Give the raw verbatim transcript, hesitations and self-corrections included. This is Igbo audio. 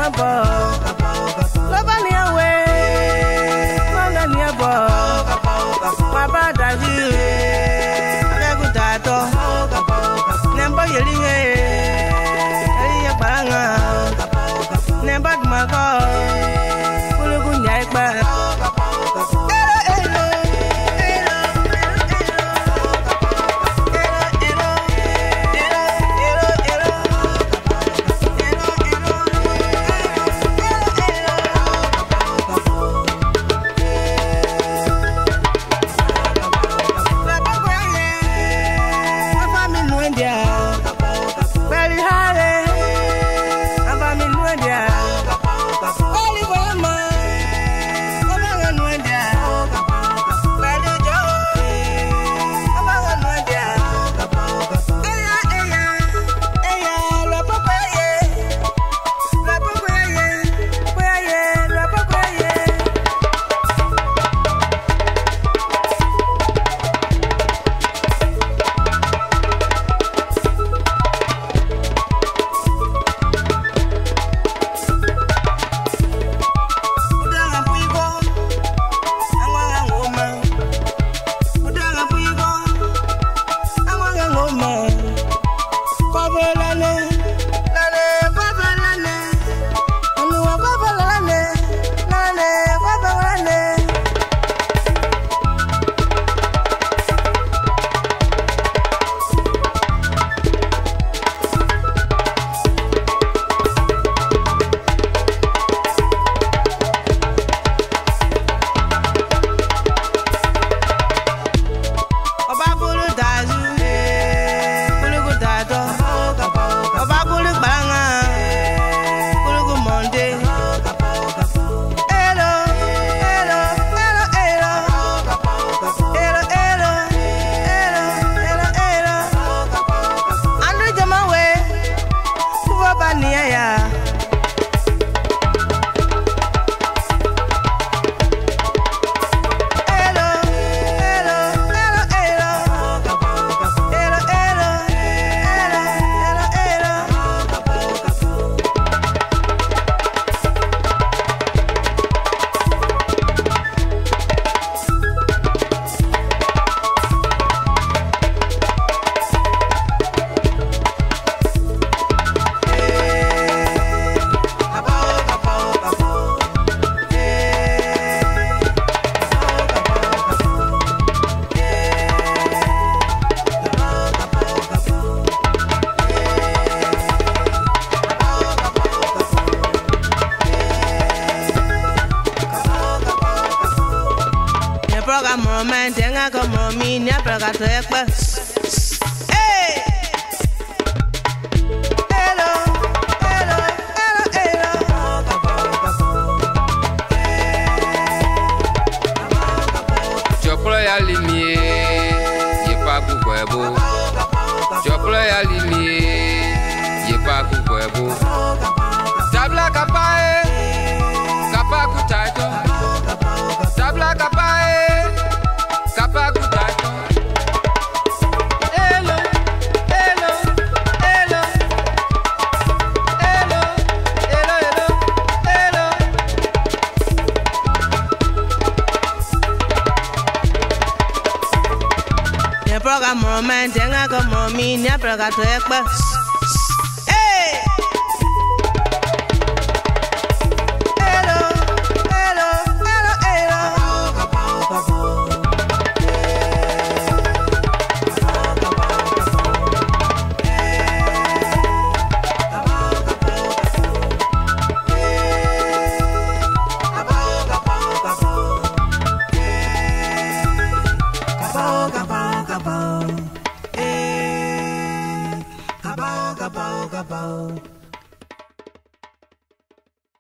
bo lo ba ni awe manga ni abo baba daji ake kutato nemba yelinge eliya banga nemba mako kulugu nyai pa moment tenga como mi nia praga tekpa eh hello hello hello hello choplo ya limie ye pa ku kwebo choplo ya limie ye pa ku kwebo tabla kapae kapa ku taito tabla kapae program moment tenga como mi nia praga tekpa eh hello hello hello hello Gabo, gabo, gabo.